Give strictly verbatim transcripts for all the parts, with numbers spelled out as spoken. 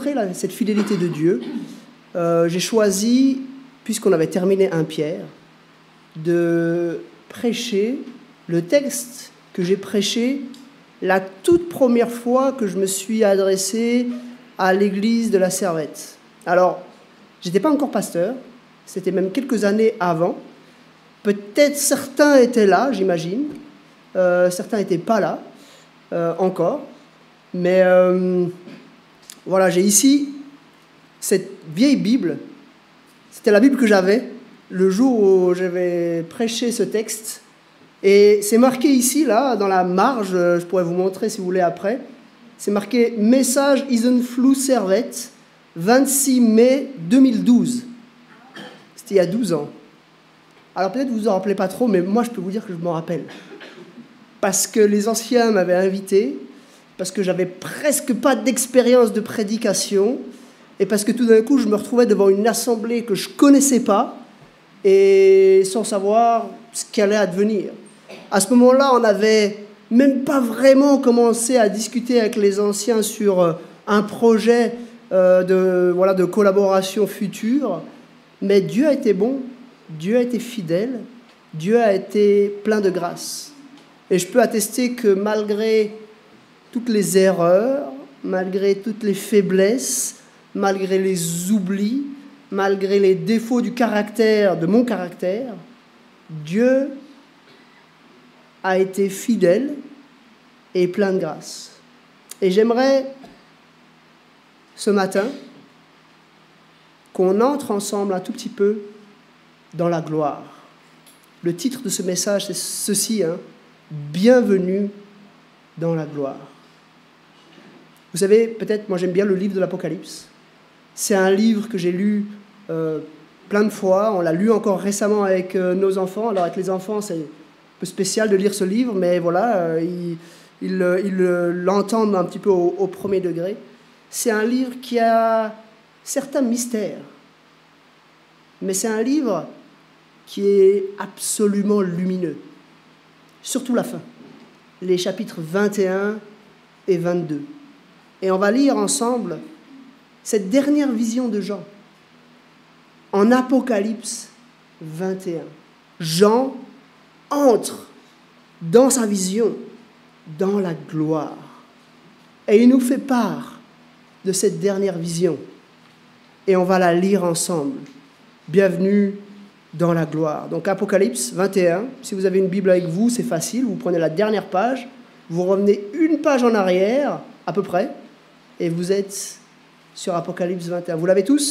montrer là, cette fidélité de Dieu, euh, j'ai choisi, puisqu'on avait terminé un Pierre, de prêcher le texte que j'ai prêché la toute première fois que je me suis adressé à l'église de la Servette. Alors, je n'étais pas encore pasteur, c'était même quelques années avant. Peut-être certains étaient là, j'imagine, euh, certains n'étaient pas là euh, encore. Mais euh, voilà, j'ai ici cette vieille Bible. C'était la Bible que j'avais le jour où j'avais prêché ce texte. Et c'est marqué ici, là, dans la marge, je pourrais vous montrer si vous voulez après. C'est marqué « Message Isenflou Servette, vingt-six mai deux mille douze ». C'était il y a douze ans. Alors peut-être que vous ne vous en rappelez pas trop, mais moi je peux vous dire que je m'en rappelle. Parce que les anciens m'avaient invité, parce que j'avais presque pas d'expérience de prédication, et parce que tout d'un coup je me retrouvais devant une assemblée que je ne connaissais pas, et sans savoir ce qui allait advenir. À ce moment-là, on n'avait même pas vraiment commencé à discuter avec les anciens sur un projet euh, de, voilà, de collaboration future, mais Dieu a été bon, Dieu a été fidèle, Dieu a été plein de grâce. Et je peux attester que malgré toutes les erreurs, malgré toutes les faiblesses, malgré les oublis, malgré les défauts du caractère, de mon caractère, Dieu a été fidèle et plein de grâce. Et j'aimerais, ce matin, qu'on entre ensemble un tout petit peu dans la gloire. Le titre de ce message, c'est ceci, hein, « Bienvenue dans la gloire ». Vous savez, peut-être, moi j'aime bien le livre de l'Apocalypse. C'est un livre que j'ai lu euh, plein de fois. On l'a lu encore récemment avec euh, nos enfants. Alors avec les enfants, c'est un peu spécial de lire ce livre, mais voilà, euh, ils, ils, ils l'entendent un petit peu au, au premier degré. C'est un livre qui a certains mystères, mais c'est un livre qui est absolument lumineux. Surtout la fin, les chapitres vingt et un et vingt-deux. Et on va lire ensemble cette dernière vision de Jean, en Apocalypse vingt et un. Jean entre dans sa vision, dans la gloire. Et il nous fait part de cette dernière vision. Et on va la lire ensemble. Bienvenue dans la gloire. Donc Apocalypse vingt et un, si vous avez une Bible avec vous, c'est facile, vous prenez la dernière page, vous revenez une page en arrière, à peu près, et vous êtes sur Apocalypse vingt et un. Vous l'avez tous ?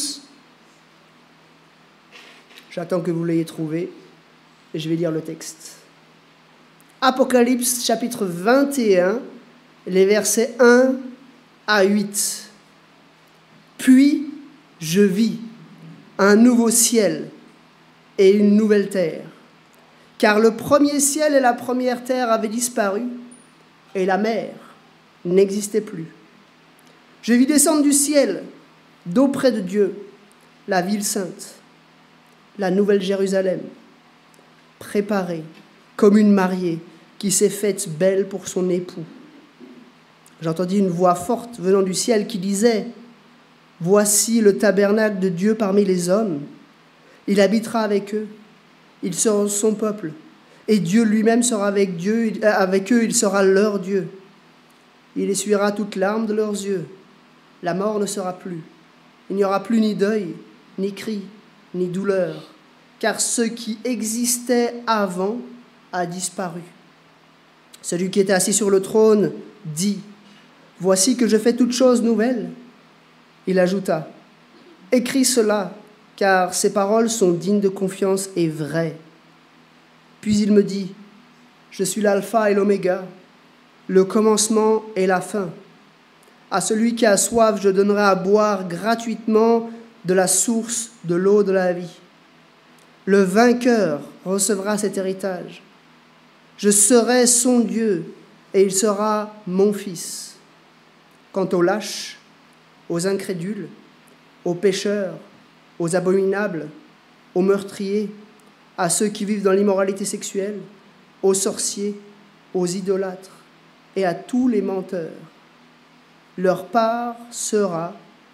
J'attends que vous l'ayez trouvé et je vais lire le texte. Apocalypse chapitre vingt et un, les versets un à huit. Puis je vis un nouveau ciel et une nouvelle terre, car le premier ciel et la première terre avaient disparu et la mer n'existait plus. Je vis descendre du ciel, d'auprès de Dieu, la ville sainte, la nouvelle Jérusalem, préparée comme une mariée qui s'est faite belle pour son époux. J'entendis une voix forte venant du ciel qui disait « Voici le tabernacle de Dieu parmi les hommes. Il habitera avec eux, ils seront son peuple, et Dieu lui-même sera avec, Dieu, avec eux, il sera leur Dieu. Il essuiera toute larme de leurs yeux. La mort ne sera plus. Il n'y aura plus ni deuil, ni cri, ni douleur, car ce qui existait avant a disparu. Celui qui était assis sur le trône dit « Voici que je fais toutes choses nouvelles. » Il ajouta « Écris cela, car ces paroles sont dignes de confiance et vraies. » Puis il me dit « Je suis l'alpha et l'oméga, le commencement et la fin. À celui qui a soif, je donnerai à boire gratuitement de la source de l'eau de la vie. Le vainqueur recevra cet héritage. Je serai son Dieu et il sera mon fils. Quant aux lâches, aux incrédules, aux pécheurs, aux abominables, aux meurtriers, à ceux qui vivent dans l'immoralité sexuelle, aux sorciers, aux idolâtres et à tous les menteurs, leur part sera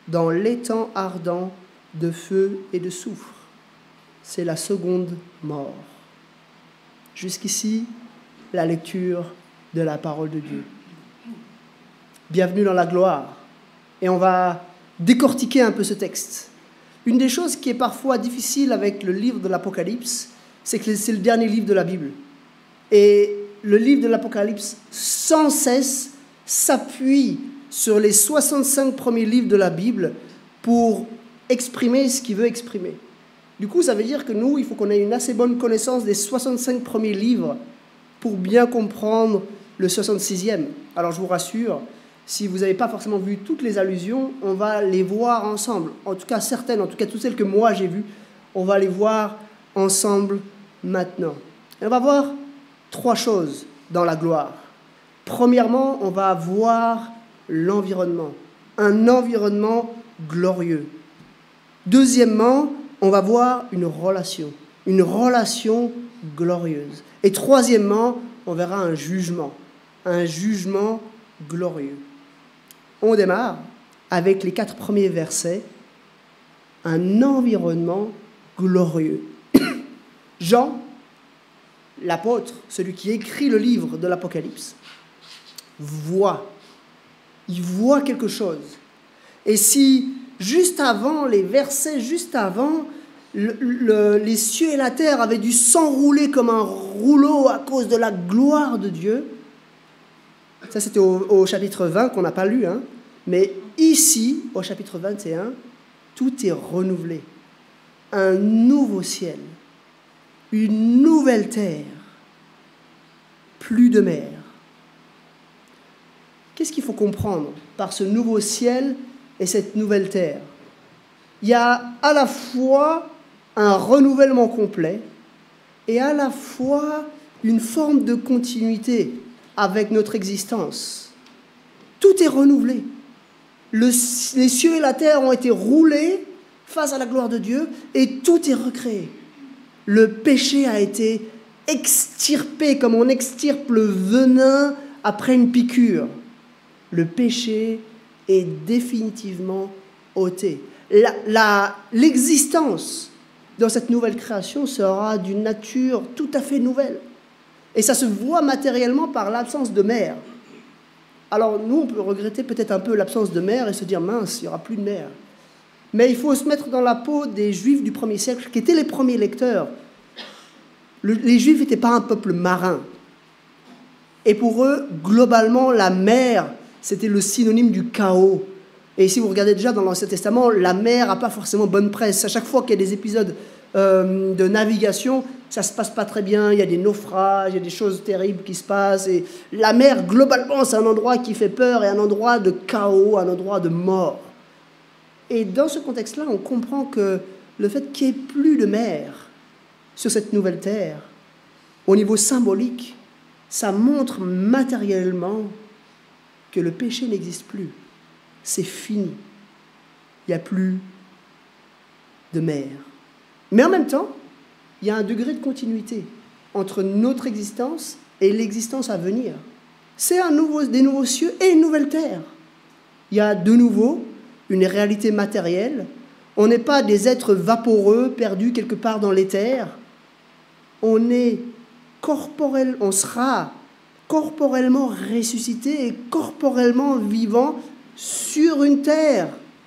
dans l'étang ardent de feu et de soufre. C'est la seconde mort. Jusqu'ici, la lecture de la parole de Dieu. Bienvenue dans la gloire. Et on va décortiquer un peu ce texte. Une des choses qui est parfois difficile avec le livre de l'Apocalypse, c'est que c'est le dernier livre de la Bible. Et le livre de l'Apocalypse, sans cesse, s'appuie sur les soixante-cinq premiers livres de la Bible pour exprimer ce qu'il veut exprimer. Du coup, ça veut dire que nous, il faut qu'on ait une assez bonne connaissance des soixante-cinq premiers livres pour bien comprendre le soixante-sixième. Alors, je vous rassure, si vous n'avez pas forcément vu toutes les allusions, on va les voir ensemble. En tout cas, certaines, en tout cas toutes celles que moi j'ai vues, on va les voir ensemble maintenant. Et on va voir trois choses dans la gloire. Premièrement, on va voir l'environnement, un environnement glorieux. Deuxièmement, on va voir une relation, une relation glorieuse. Et troisièmement, on verra un jugement, un jugement glorieux. On démarre avec les quatre premiers versets, un environnement glorieux. Jean, l'apôtre, celui qui écrit le livre de l'Apocalypse, voit, il voit quelque chose. Et si, juste avant, les versets juste avant, le, le, les cieux et la terre avaient dû s'enrouler comme un rouleau à cause de la gloire de Dieu, ça c'était au, au chapitre vingt qu'on n'a pas lu, hein, mais ici, au chapitre vingt et un, tout est renouvelé. Un nouveau ciel, une nouvelle terre, plus de mer. Qu'est-ce qu'il faut comprendre par ce nouveau ciel et cette nouvelle terre? Il y a à la fois un renouvellement complet et à la fois une forme de continuité avec notre existence. Tout est renouvelé. Le, les cieux et la terre ont été roulés face à la gloire de Dieu et tout est recréé. Le péché a été extirpé comme on extirpe le venin après une piqûre. Le péché est définitivement ôté. La, la, l'existence dans cette nouvelle création sera d'une nature tout à fait nouvelle. Et ça se voit matériellement par l'absence de mer. Alors nous, on peut regretter peut-être un peu l'absence de mer et se dire, mince, il n'y aura plus de mer. Mais il faut se mettre dans la peau des Juifs du premier siècle, qui étaient les premiers lecteurs. Le, les Juifs n'étaient pas un peuple marin. Et pour eux, globalement, la mer, c'était le synonyme du chaos. Et si vous regardez déjà dans l'Ancien Testament, la mer n'a pas forcément bonne presse. À chaque fois qu'il y a des épisodes euh, de navigation, ça ne se passe pas très bien, il y a des naufrages, il y a des choses terribles qui se passent. Et la mer, globalement, c'est un endroit qui fait peur et un endroit de chaos, un endroit de mort. Et dans ce contexte-là, on comprend que le fait qu'il n'y ait plus de mer sur cette nouvelle terre, au niveau symbolique, ça montre matériellement que le péché n'existe plus. C'est fini. Il n'y a plus de mer. Mais en même temps, il y a un degré de continuité entre notre existence et l'existence à venir. C'est un nouveau, des nouveaux cieux et une nouvelle terre. Il y a de nouveau une réalité matérielle. On n'est pas des êtres vaporeux perdus quelque part dans l'éther. On est corporel, on sera corporellement ressuscité et corporellement vivant sur une terre.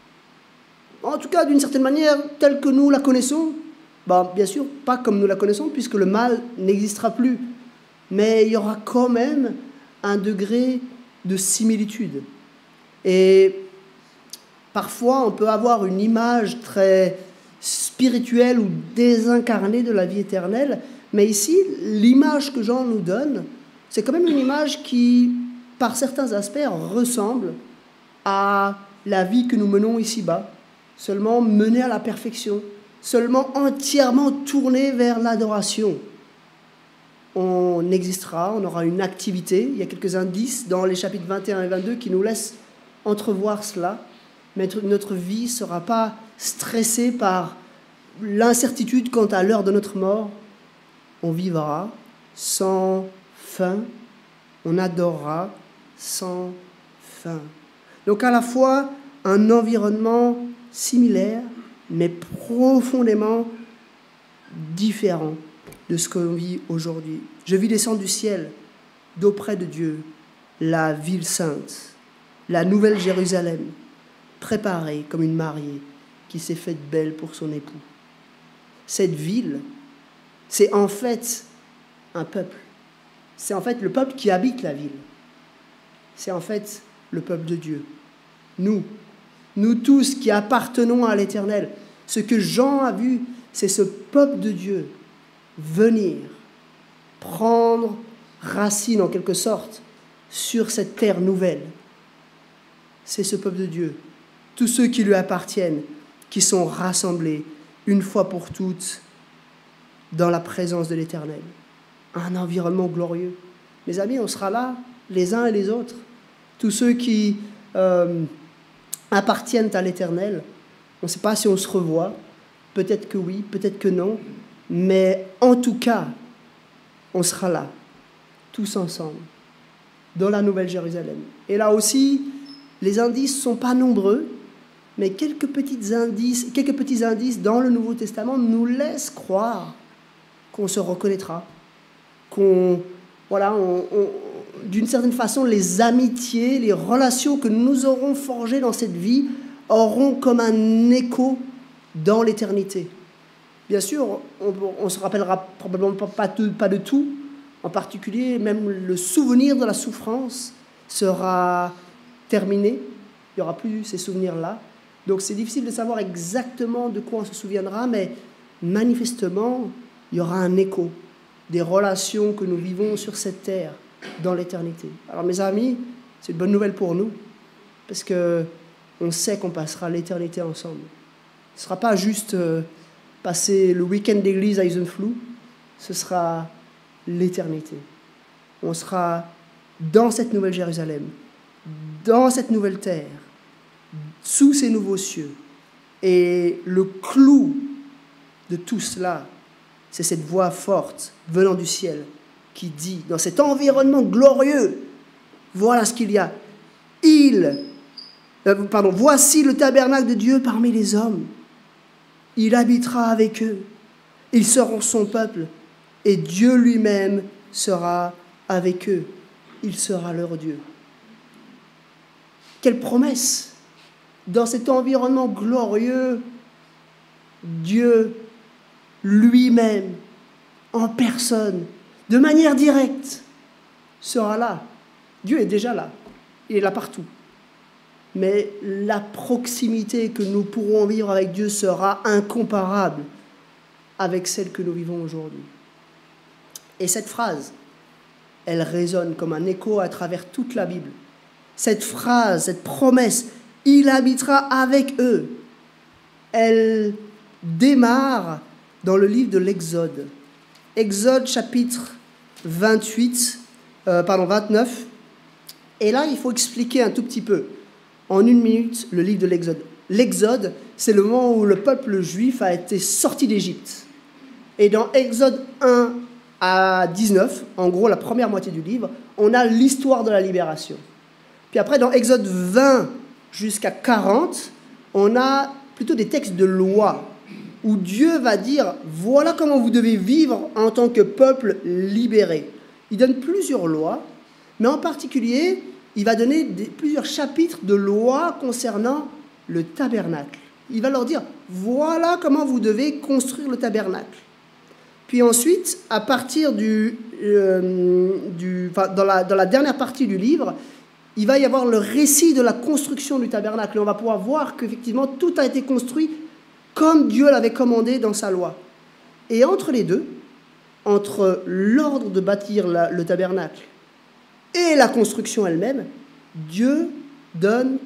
En tout cas, d'une certaine manière, telle que nous la connaissons. Bah, bien sûr, pas comme nous la connaissons, puisque le mal n'existera plus. Mais il y aura quand même un degré de similitude. Et parfois, on peut avoir une image très spirituelle ou désincarnée de la vie éternelle. Mais ici, l'image que Jean nous donne, c'est quand même une image qui, par certains aspects, ressemble à la vie que nous menons ici-bas, seulement menée à la perfection, seulement entièrement tournée vers l'adoration. On existera, on aura une activité. Il y a quelques indices dans les chapitres vingt et un et vingt-deux qui nous laissent entrevoir cela. Mais notre vie ne sera pas stressée par l'incertitude quant à l'heure de notre mort. On vivra sans fin, on adorera sans fin. Donc à la fois un environnement similaire, mais profondément différent de ce qu'on vit aujourd'hui. Je vis descendre du ciel, d'auprès de Dieu, la ville sainte, la nouvelle Jérusalem, préparée comme une mariée qui s'est faite belle pour son époux. Cette ville, c'est en fait un peuple. C'est en fait le peuple qui habite la ville. C'est en fait le peuple de Dieu. Nous, nous tous qui appartenons à l'Éternel. Ce que Jean a vu, c'est ce peuple de Dieu venir, prendre racine en quelque sorte sur cette terre nouvelle. C'est ce peuple de Dieu, tous ceux qui lui appartiennent, qui sont rassemblés une fois pour toutes dans la présence de l'Éternel. Un environnement glorieux. Mes amis, on sera là, les uns et les autres. Tous ceux qui euh, appartiennent à l'Éternel. On ne sait pas si on se revoit. Peut-être que oui, peut-être que non. Mais en tout cas, on sera là, tous ensemble, dans la Nouvelle Jérusalem. Et là aussi, les indices ne sont pas nombreux, mais quelques petits indices, quelques petits indices dans le Nouveau Testament nous laissent croire qu'on se reconnaîtra, qu'on, voilà, on, on, d'une certaine façon, les amitiés, les relations que nous aurons forgées dans cette vie auront comme un écho dans l'éternité. Bien sûr, on ne se rappellera probablement pas, pas, de, pas de tout, en particulier, même le souvenir de la souffrance sera terminé, il n'y aura plus ces souvenirs-là. Donc c'est difficile de savoir exactement de quoi on se souviendra, mais manifestement, il y aura un écho des relations que nous vivons sur cette terre dans l'éternité. Alors mes amis, c'est une bonne nouvelle pour nous, parce qu'on sait qu'on passera l'éternité ensemble. Ce ne sera pas juste euh, passer le week-end d'église à Isenflou, ce sera l'éternité. On sera dans cette nouvelle Jérusalem, dans cette nouvelle terre, sous ces nouveaux cieux. Et le clou de tout cela, c'est cette voix forte venant du ciel qui dit, dans cet environnement glorieux, voilà ce qu'il y a. Il, euh, pardon, voici le tabernacle de Dieu parmi les hommes. Il habitera avec eux. Ils seront son peuple. Et Dieu lui-même sera avec eux. Il sera leur Dieu. Quelle promesse! Dans cet environnement glorieux, Dieu lui-même, en personne, de manière directe, sera là. Dieu est déjà là. Il est là partout. Mais la proximité que nous pourrons vivre avec Dieu sera incomparable avec celle que nous vivons aujourd'hui. Et cette phrase, elle résonne comme un écho à travers toute la Bible. Cette phrase, cette promesse, il habitera avec eux. Elle démarre dans le livre de l'Exode. Exode chapitre vingt-huit, euh, pardon, vingt-neuf. Et là, il faut expliquer un tout petit peu, en une minute, le livre de l'Exode. L'Exode, c'est le moment où le peuple juif a été sorti d'Égypte. Et dans Exode un à dix-neuf, en gros la première moitié du livre, on a l'histoire de la libération. Puis après, dans Exode vingt jusqu'à quarante, on a plutôt des textes de loi, où Dieu va dire, voilà comment vous devez vivre en tant que peuple libéré. Il donne plusieurs lois, mais en particulier, il va donner des, plusieurs chapitres de lois concernant le tabernacle. Il va leur dire, voilà comment vous devez construire le tabernacle. Puis ensuite, à partir du, euh, du enfin, dans, la, dans la dernière partie du livre, il va y avoir le récit de la construction du tabernacle. Et on va pouvoir voir qu'effectivement, tout a été construit comme Dieu l'avait commandé dans sa loi. Et entre les deux, entre l'ordre de bâtir la, le tabernacle et la construction elle-même, Dieu donne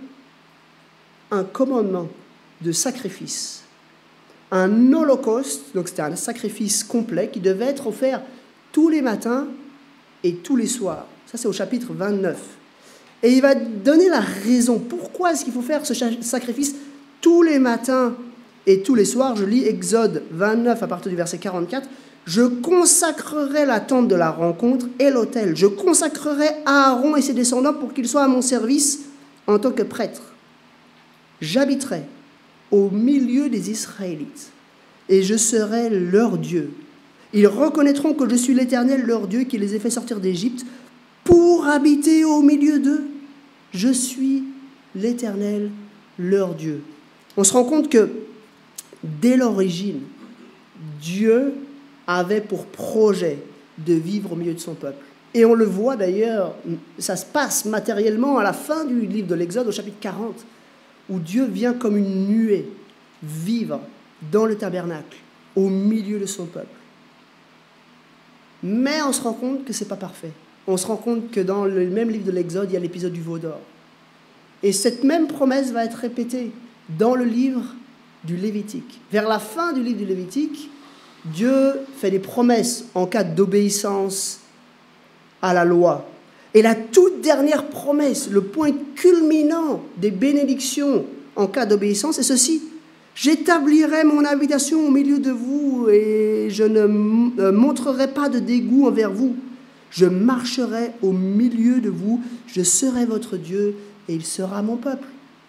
un commandement de sacrifice. Un holocauste, donc c'était un sacrifice complet qui devait être offert tous les matins et tous les soirs. Ça, c'est au chapitre vingt-neuf. Et il va donner la raison. Pourquoi est-ce qu'il faut faire ce sacrifice tous les matins et tous les soirs? Je lis Exode vingt-neuf à partir du verset quarante-quatre. « Je consacrerai la tente de la rencontre et l'autel. Je consacrerai Aaron et ses descendants pour qu'ils soient à mon service en tant que prêtres. J'habiterai au milieu des Israélites, et je serai leur Dieu. Ils reconnaîtront que je suis l'Éternel, leur Dieu, qui les ai fait sortir d'Égypte, pour habiter au milieu d'eux. Je suis l'Éternel, leur Dieu. On se rend compte que, dès l'origine, Dieu avait pour projet de vivre au milieu de son peuple. Et on le voit d'ailleurs, ça se passe matériellement à la fin du livre de l'Exode, au chapitre quarante, où Dieu vient comme une nuée vivre dans le tabernacle, au milieu de son peuple. Mais on se rend compte que ce n'est pas parfait. On se rend compte que dans le même livre de l'Exode, il y a l'épisode du veau d'or. Et cette même promesse va être répétée dans le livre du Lévitique. Vers la fin du livre du Lévitique, Dieu fait des promesses en cas d'obéissance à la loi. Et la toute dernière promesse, le point culminant des bénédictions en cas d'obéissance, est ceci: j'établirai mon habitation au milieu de vous et je ne montrerai pas de dégoût envers vous. Je marcherai au milieu de vous, je serai votre Dieu et il sera mon peuple.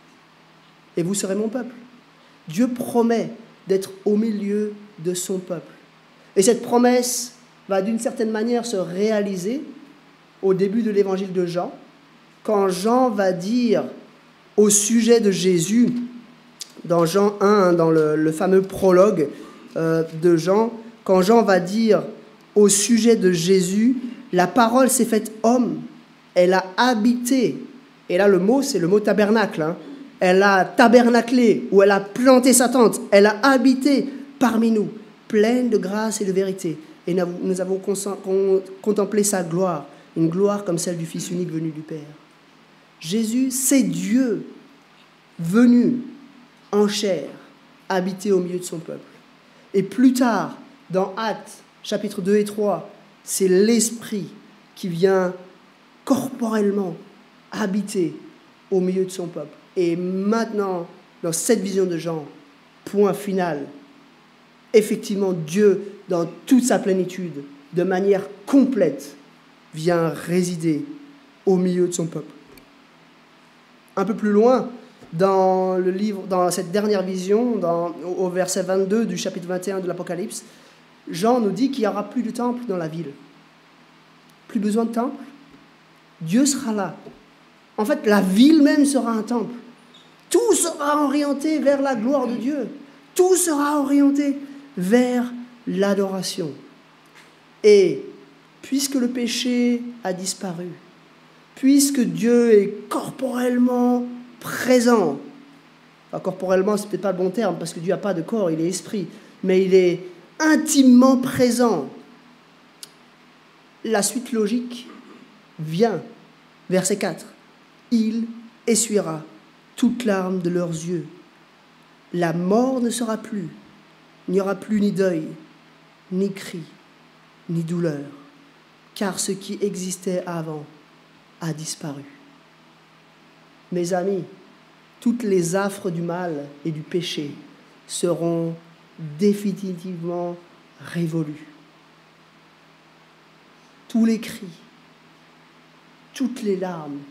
Et vous serez mon peuple. Dieu promet d'être au milieu de son peuple. Et cette promesse va d'une certaine manière se réaliser au début de l'évangile de Jean, quand Jean va dire au sujet de Jésus, dans Jean un, dans le, le fameux prologue euh, de Jean, quand Jean va dire au sujet de Jésus, la parole s'est faite homme, elle a habité, et là le mot c'est le mot tabernacle, hein. Elle a tabernaclé, ou elle a planté sa tente, elle a habité parmi nous, pleine de grâce et de vérité, et nous avons contemplé sa gloire, une gloire comme celle du Fils unique venu du Père. Jésus, c'est Dieu venu en chair, habiter au milieu de son peuple. Et plus tard, dans Actes, chapitres deux et trois, c'est l'Esprit qui vient corporellement habiter au milieu de son peuple. Et maintenant, dans cette vision de Jean, point final, effectivement, Dieu, dans toute sa plénitude, de manière complète, vient résider au milieu de son peuple. Un peu plus loin, dans le livre, dans cette dernière vision, dans, au verset vingt-deux du chapitre vingt et un de l'Apocalypse, Jean nous dit qu'il n'y aura plus de temple dans la ville. Plus besoin de temple. Dieu sera là. En fait, la ville même sera un temple. Tout sera orienté vers la gloire de Dieu. Tout sera orienté vers l'adoration. Et puisque le péché a disparu, puisque Dieu est corporellement présent, enfin, corporellement, ce n'est peut-être pas le bon terme, parce que Dieu n'a pas de corps, il est esprit, mais il est intimement présent. La suite logique vient, verset quatre. Il essuiera toute larme de leurs yeux. La mort ne sera plus. Il n'y aura plus ni deuil, ni cri, ni douleur, car ce qui existait avant a disparu. Mes amis, toutes les affres du mal et du péché seront définitivement révolues. Tous les cris, toutes les larmes,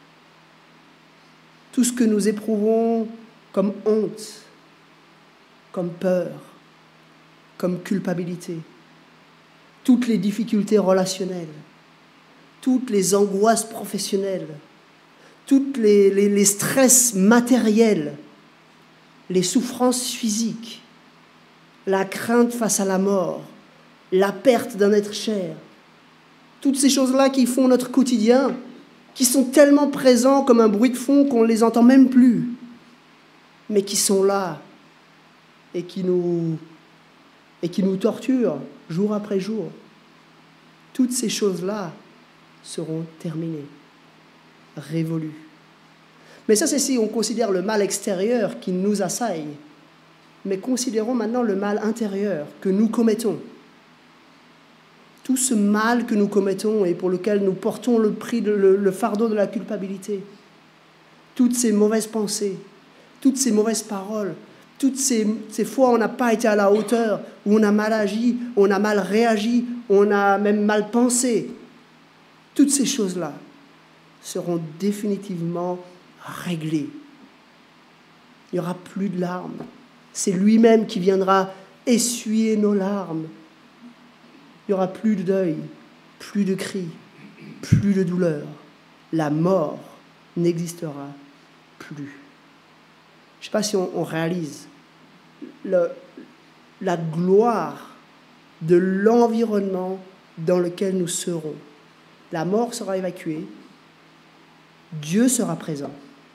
tout ce que nous éprouvons comme honte, comme peur, comme culpabilité, toutes les difficultés relationnelles, toutes les angoisses professionnelles, tous les, les, les stress matériels, les souffrances physiques, la crainte face à la mort, la perte d'un être cher, toutes ces choses-là qui font notre quotidien, qui sont tellement présents comme un bruit de fond qu'on ne les entend même plus, mais qui sont là et qui nous, et qui nous torturent jour après jour. Toutes ces choses-là seront terminées, révolues. Mais ça, c'est si on considère le mal extérieur qui nous assaille. Mais considérons maintenant le mal intérieur que nous commettons. Tout ce mal que nous commettons et pour lequel nous portons le prix, de, le, le fardeau de la culpabilité. Toutes ces mauvaises pensées, toutes ces mauvaises paroles, toutes ces, ces fois où on n'a pas été à la hauteur, où on a mal agi, on a mal réagi, on a même mal pensé. Toutes ces choses-là seront définitivement réglées. Il n'y aura plus de larmes. C'est lui-même qui viendra essuyer nos larmes. Il n'y aura plus de deuil, plus de cris, plus de douleur. La mort n'existera plus. Je ne sais pas si on, on réalise le, la gloire de l'environnement dans lequel nous serons. La mort sera évacuée, Dieu sera présent,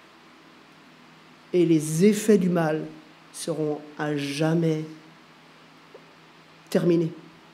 et les effets du mal seront à jamais terminés.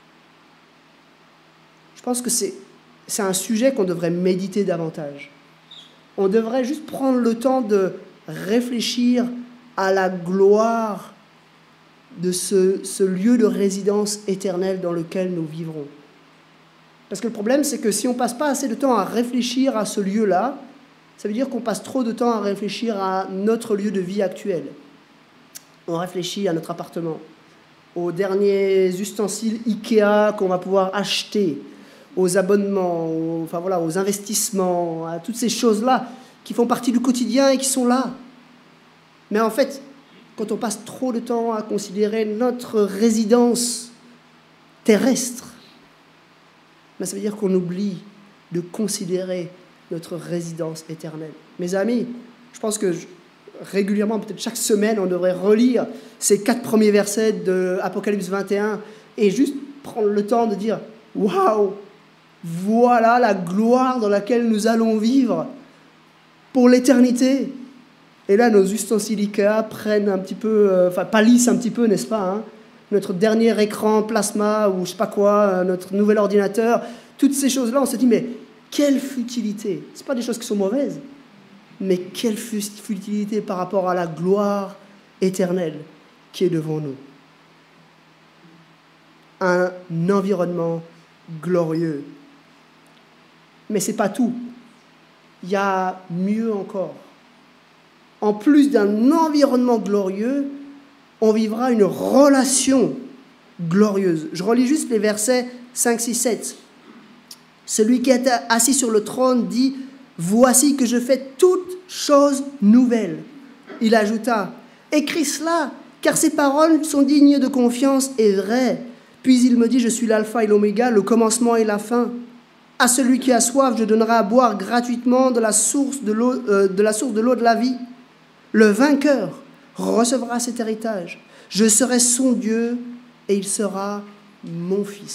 Je pense que c'est, c'est un sujet qu'on devrait méditer davantage. On devrait juste prendre le temps de réfléchir à la gloire de ce, ce lieu de résidence éternelle dans lequel nous vivrons. Parce que le problème, c'est que si on ne passe pas assez de temps à réfléchir à ce lieu-là, ça veut dire qu'on passe trop de temps à réfléchir à notre lieu de vie actuel. On réfléchit à notre appartement, aux derniers ustensiles Ikea qu'on va pouvoir acheter, aux abonnements, aux, enfin voilà, aux investissements, à toutes ces choses-là qui font partie du quotidien et qui sont là. Mais en fait, quand on passe trop de temps à considérer notre résidence terrestre, ben ça veut dire qu'on oublie de considérer notre résidence éternelle. Mes amis, je pense que je, régulièrement, peut-être chaque semaine, on devrait relire ces quatre premiers versets de Apocalypse vingt et un et juste prendre le temps de dire « Waouh, voilà la gloire dans laquelle nous allons vivre pour l'éternité !» Et là, nos ustensiles Ikea prennent un petit peu, euh, enfin pâlissent un petit peu, n'est-ce pas, hein, notre dernier écran plasma ou je sais pas quoi, notre nouvel ordinateur, toutes ces choses-là, on se dit, mais quelle futilité! Ce ne sont pas des choses qui sont mauvaises, mais quelle futilité par rapport à la gloire éternelle qui est devant nous. Un environnement glorieux. Mais ce n'est pas tout. Il y a mieux encore. En plus d'un environnement glorieux, on vivra une relation glorieuse. Je relis juste les versets cinq, six, sept. Celui qui est assis sur le trône dit « Voici que je fais toutes choses nouvelles. » Il ajouta « Écris cela, car ces paroles sont dignes de confiance et vraies. » Puis il me dit « Je suis l'alpha et l'oméga, le commencement et la fin. À celui qui a soif, je donnerai à boire gratuitement de la source de l'eau, euh, de la source de l'eau de la vie. Le vainqueur recevra cet héritage. Je serai son Dieu et il sera mon fils. »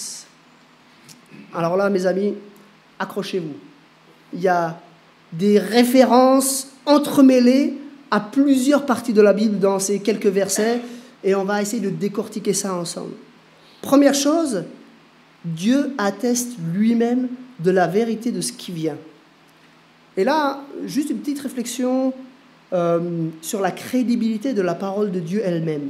Alors là, mes amis, accrochez-vous. Il y a des références entremêlées à plusieurs parties de la Bible dans ces quelques versets et on va essayer de décortiquer ça ensemble. Première chose, Dieu atteste lui-même de la vérité de ce qui vient. Et là, juste une petite réflexion euh, sur la crédibilité de la parole de Dieu elle-même.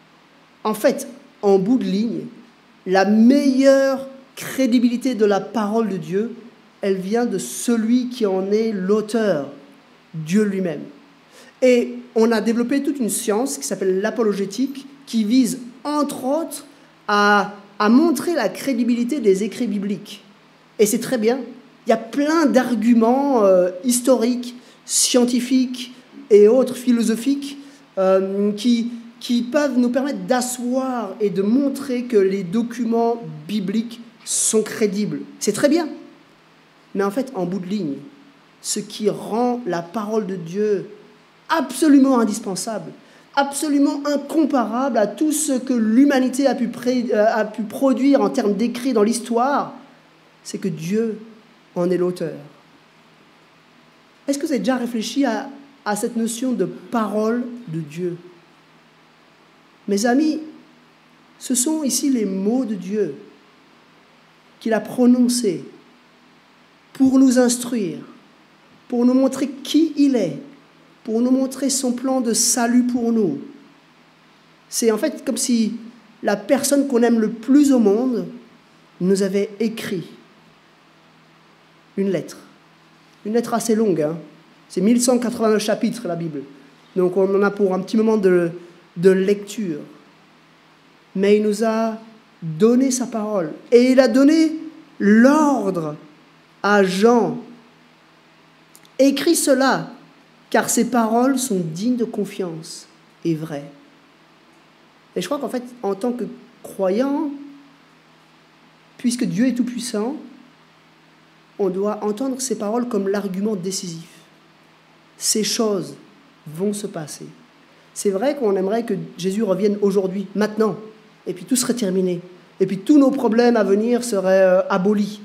En fait, en bout de ligne, la meilleure crédibilité de la parole de Dieu, elle vient de celui qui en est l'auteur, Dieu lui-même. Et on a développé toute une science qui s'appelle l'apologétique, qui vise, entre autres, à, à montrer la crédibilité des écrits bibliques. Et c'est très bien. Il y a plein d'arguments euh, historiques, scientifiques et autres philosophiques euh, qui, qui peuvent nous permettre d'asseoir et de montrer que les documents bibliques sont crédibles. C'est très bien. Mais en fait, en bout de ligne, ce qui rend la parole de Dieu absolument indispensable, absolument incomparable à tout ce que l'humanité a pu, pré- a pu produire en termes d'écrits dans l'histoire, c'est que Dieu en est l'auteur. Est-ce que vous avez déjà réfléchi à, à cette notion de parole de Dieu? Mes amis, ce sont ici les mots de Dieu qu'il a prononcés pour nous instruire, pour nous montrer qui il est, pour nous montrer son plan de salut pour nous. C'est en fait comme si la personne qu'on aime le plus au monde nous avait écrit une lettre. Une lettre assez longue, hein. C'est mille cent quatre-vingt-neuf chapitres, la Bible. Donc on en a pour un petit moment de, de lecture. Mais il nous a donné sa parole. Et il a donné l'ordre à Jean. Écris cela, car ces paroles sont dignes de confiance est vrai. Et je crois qu'en fait, en tant que croyant, puisque Dieu est tout-puissant, on doit entendre ces paroles comme l'argument décisif. Ces choses vont se passer. C'est vrai qu'on aimerait que Jésus revienne aujourd'hui, maintenant, et puis tout serait terminé, et puis tous nos problèmes à venir seraient euh, abolis.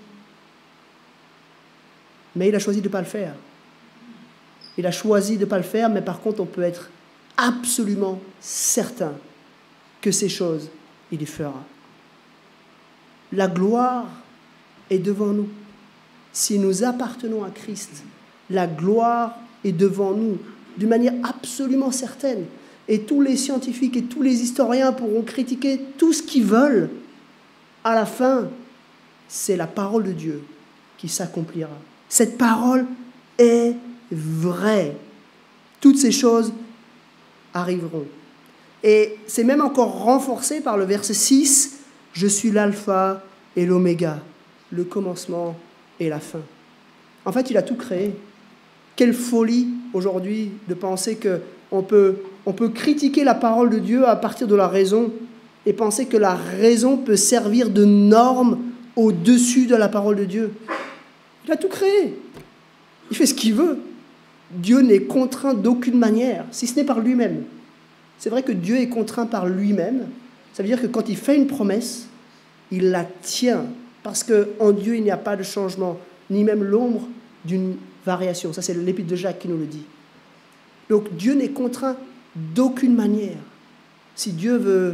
Mais il a choisi de ne pas le faire. Il a choisi de ne pas le faire, mais par contre, on peut être absolument certain que ces choses, il les fera. La gloire est devant nous. Si nous appartenons à Christ, la gloire est devant nous d'une manière absolument certaine. Et tous les scientifiques et tous les historiens pourront critiquer tout ce qu'ils veulent. À la fin, c'est la parole de Dieu qui s'accomplira. Cette parole est vraie. Toutes ces choses arriveront. Et c'est même encore renforcé par le verset six, « Je suis l'alpha et l'oméga, le commencement et la fin. » En fait, il a tout créé. Quelle folie aujourd'hui de penser qu'on peut, on peut critiquer la parole de Dieu à partir de la raison et penser que la raison peut servir de norme au-dessus de la parole de Dieu. Il a tout créé. Il fait ce qu'il veut. Dieu n'est contraint d'aucune manière, si ce n'est par lui-même. C'est vrai que Dieu est contraint par lui-même. Ça veut dire que quand il fait une promesse, il la tient. Parce qu'en Dieu, il n'y a pas de changement, ni même l'ombre d'une variation. Ça, c'est l'épître de Jacques qui nous le dit. Donc, Dieu n'est contraint d'aucune manière. Si Dieu veut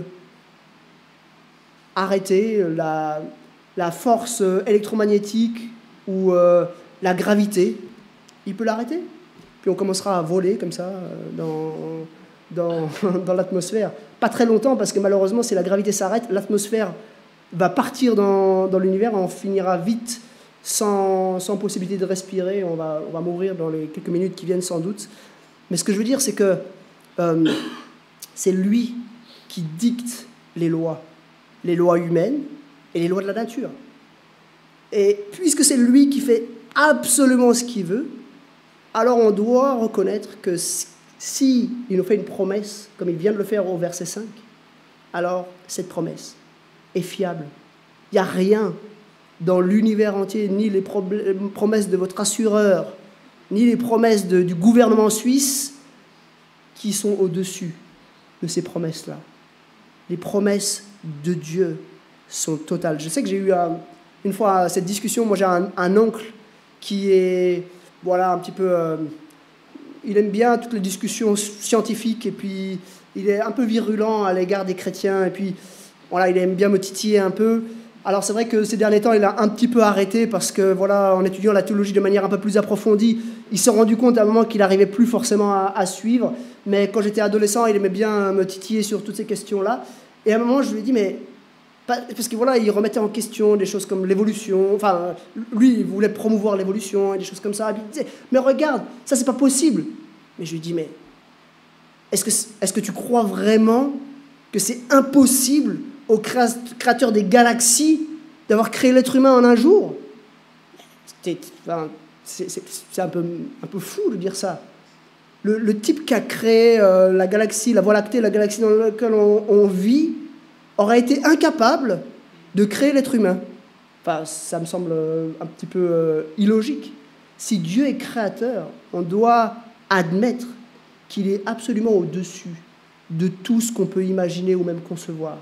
arrêter la, la force électromagnétique ou euh, la gravité, il peut l'arrêter. Puis on commencera à voler comme ça euh, dans, dans, dans l'atmosphère. Pas très longtemps, parce que malheureusement, si la gravité s'arrête, l'atmosphère va partir dans, dans l'univers, on finira vite sans, sans possibilité de respirer, on va, on va mourir dans les quelques minutes qui viennent sans doute. Mais ce que je veux dire, c'est que euh, c'est lui qui dicte les lois, les lois humaines et les lois de la nature. Et puisque c'est lui qui fait absolument ce qu'il veut, alors on doit reconnaître que si il nous fait une promesse, comme il vient de le faire au verset cinq, alors cette promesse est fiable. Il n'y a rien dans l'univers entier, ni les promesses de votre assureur, ni les promesses de, du gouvernement suisse qui sont au-dessus de ces promesses-là. Les promesses de Dieu sont totales. Je sais que j'ai eu un, une fois cette discussion, moi j'ai un, un oncle qui est, voilà, un petit peu... Euh, il aime bien toutes les discussions scientifiques et puis il est un peu virulent à l'égard des chrétiens et puis voilà, il aime bien me titiller un peu. Alors c'est vrai que ces derniers temps, il a un petit peu arrêté parce que voilà, en étudiant la théologie de manière un peu plus approfondie, il s'est rendu compte à un moment qu'il n'arrivait plus forcément à, à suivre. Mais quand j'étais adolescent, il aimait bien me titiller sur toutes ces questions-là. Et à un moment, je lui ai dit, mais... Parce que voilà, il remettait en question des choses comme l'évolution. Enfin, lui, il voulait promouvoir l'évolution et des choses comme ça. Et puis, il disait, mais regarde, ça, c'est pas possible. Mais je lui dis, mais est-ce que, est-ce que tu crois vraiment que c'est impossible au créateur des galaxies d'avoir créé l'être humain en un jour? C'est, enfin, c'est, c'est, c'est un peu, un peu fou de dire ça. Le, le type qui a créé euh, la galaxie, la Voie lactée, la galaxie dans laquelle on, on vit, aurait été incapable de créer l'être humain. Enfin, ça me semble un petit peu euh, illogique. Si Dieu est créateur, on doit admettre qu'il est absolument au-dessus de tout ce qu'on peut imaginer ou même concevoir.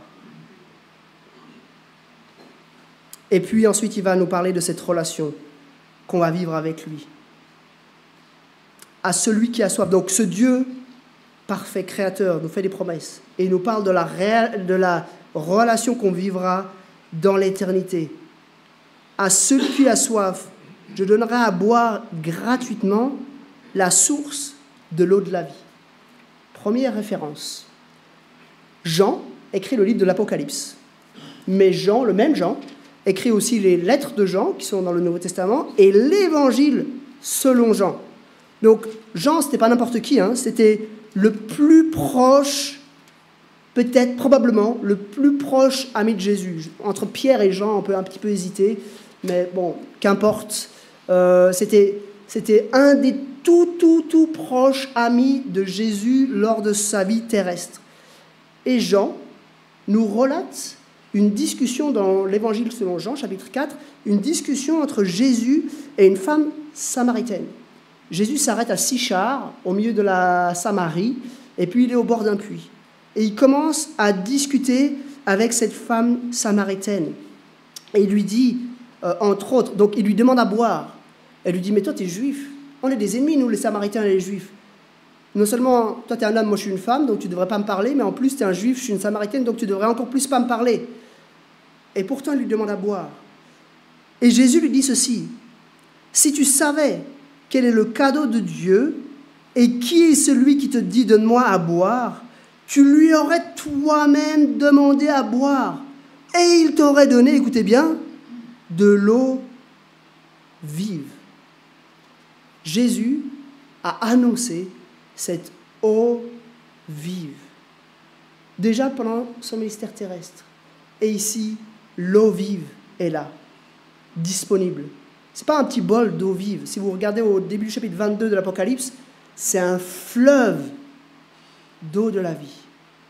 Et puis ensuite, il va nous parler de cette relation qu'on va vivre avec lui. À celui qui a soif. Donc ce Dieu parfait, créateur, nous fait des promesses. Et il nous parle de la, réa- de la relation qu'on vivra dans l'éternité. À celui qui a soif, je donnerai à boire gratuitement la source de l'eau de la vie. Première référence. Jean écrit le livre de l'Apocalypse. Mais Jean, le même Jean, écrit aussi les lettres de Jean, qui sont dans le Nouveau Testament, et l'évangile selon Jean. Donc, Jean, ce n'était pas n'importe qui, hein, c'était le plus proche, peut-être, probablement, le plus proche ami de Jésus. Entre Pierre et Jean, on peut un petit peu hésiter, mais bon, qu'importe. Euh, c'était, C'était un des tout, tout, tout proches amis de Jésus lors de sa vie terrestre. Et Jean nous relate une discussion dans l'Évangile selon Jean, chapitre quatre, une discussion entre Jésus et une femme samaritaine. Jésus s'arrête à Sichar, au milieu de la Samarie, et puis il est au bord d'un puits. Et il commence à discuter avec cette femme samaritaine. Et il lui dit, euh, entre autres, donc il lui demande à boire. Elle lui dit, mais toi, tu es juif. On est des ennemis, nous, les Samaritains et les Juifs. Non seulement, toi, tu es un homme, moi, je suis une femme, donc tu ne devrais pas me parler, mais en plus, tu es un Juif, je suis une Samaritaine, donc tu devrais encore plus pas me parler. Et pourtant, il lui demande à boire. Et Jésus lui dit ceci, « Si tu savais quel est le cadeau de Dieu et qui est celui qui te dit « Donne-moi à boire », tu lui aurais toi-même demandé à boire. Et il t'aurait donné, écoutez bien, de l'eau vive. » Jésus a annoncé cette eau vive. Déjà pendant son ministère terrestre. Et ici, l'eau vive est là, disponible. Ce n'est pas un petit bol d'eau vive. Si vous regardez au début du chapitre vingt-deux de l'Apocalypse, c'est un fleuve d'eau de la vie.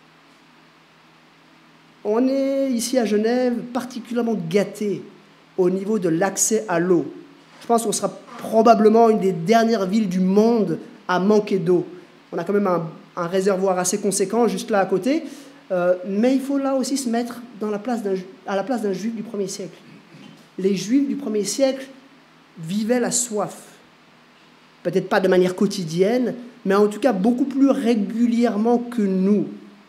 On est ici à Genève particulièrement gâtés au niveau de l'accès à l'eau. Je pense qu'on sera probablement une des dernières villes du monde à manquer d'eau. On a quand même un, un réservoir assez conséquent juste là à côté, euh, mais il faut là aussi se mettre dans la place d'un, à la place d'un juif du premier siècle. Les juifs du premier siècle vivaient la soif. Peut-être pas de manière quotidienne, mais en tout cas beaucoup plus régulièrement que nous.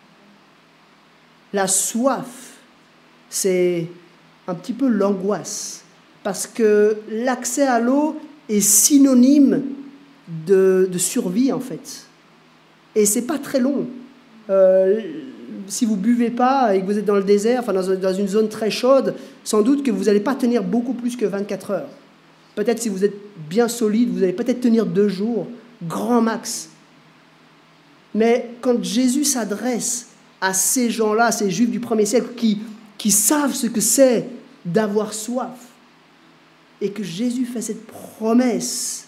La soif, c'est un petit peu l'angoisse, parce que l'accès à l'eau est synonyme de, de survie, en fait. Et c'est pas très long. Euh, si vous buvez pas et que vous êtes dans le désert, enfin dans, dans une zone très chaude, sans doute que vous n'allez pas tenir beaucoup plus que vingt-quatre heures. Peut-être si vous êtes bien solide, vous allez peut-être tenir deux jours, grand max. Mais quand Jésus s'adresse à ces gens-là, ces Juifs du premier siècle qui, qui savent ce que c'est d'avoir soif, et que Jésus fait cette promesse,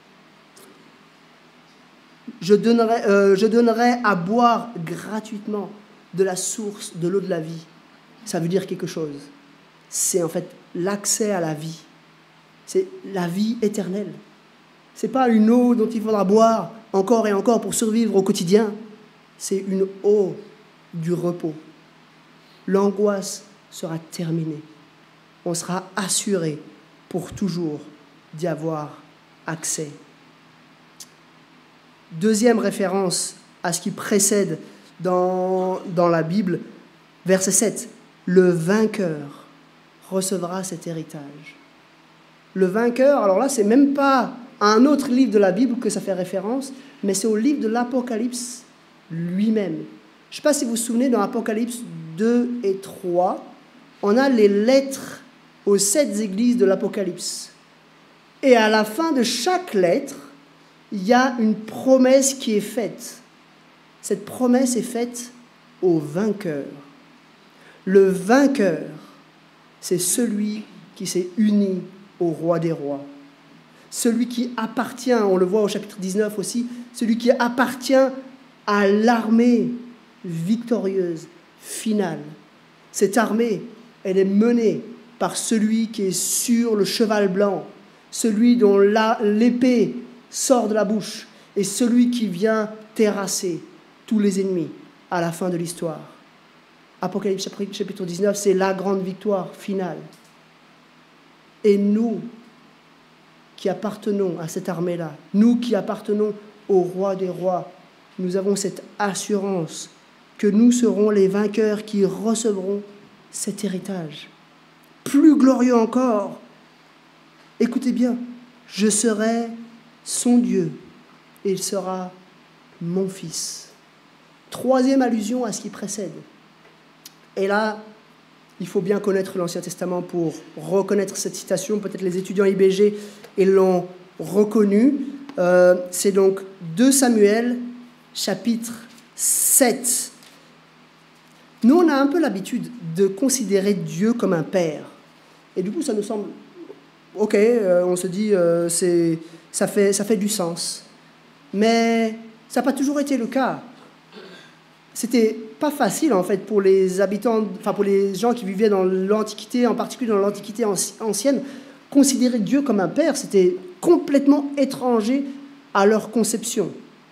je donnerai, euh, je donnerai à boire gratuitement de la source de l'eau de la vie. Ça veut dire quelque chose. C'est en fait l'accès à la vie. C'est la vie éternelle. Ce n'est pas une eau dont il faudra boire encore et encore pour survivre au quotidien. C'est une eau du repos. L'angoisse sera terminée. On sera assuré pour toujours d'y avoir accès. Deuxième référence à ce qui précède dans, dans la Bible, verset sept. Le vainqueur recevra cet héritage. Le vainqueur, alors là, c'est même pas à un autre livre de la Bible que ça fait référence, mais c'est au livre de l'Apocalypse lui-même. Je ne sais pas si vous vous souvenez, dans Apocalypse deux et trois, on a les lettres aux sept églises de l'Apocalypse. Et à la fin de chaque lettre, il y a une promesse qui est faite. Cette promesse est faite au vainqueur. Le vainqueur, c'est celui qui s'est uni au roi des rois. Celui qui appartient, on le voit au chapitre dix-neuf aussi, celui qui appartient à l'armée victorieuse, finale. Cette armée, elle est menée par celui qui est sur le cheval blanc, celui dont la, l'épée sort de la bouche, et celui qui vient terrasser tous les ennemis à la fin de l'histoire. Apocalypse chapitre dix-neuf, c'est la grande victoire finale. Et nous qui appartenons à cette armée-là, nous qui appartenons au roi des rois, nous avons cette assurance que nous serons les vainqueurs qui recevront cet héritage. Plus glorieux encore, écoutez bien, je serai son Dieu et il sera mon fils. Troisième allusion à ce qui précède. Et là, il faut bien connaître l'Ancien Testament pour reconnaître cette citation. Peut-être les étudiants I B G ils l'ont reconnue. Euh, c'est donc deux Samuel, chapitre sept. Nous, on a un peu l'habitude de considérer Dieu comme un père. Et du coup, ça nous semble ok, euh, on se dit, euh, c'est, ça, fait, ça fait du sens. Mais ça n'a pas toujours été le cas. C'était pas facile, en fait, pour les habitants, enfin, pour les gens qui vivaient dans l'Antiquité, en particulier dans l'Antiquité ancienne, considérer Dieu comme un père, c'était complètement étranger à leur conception.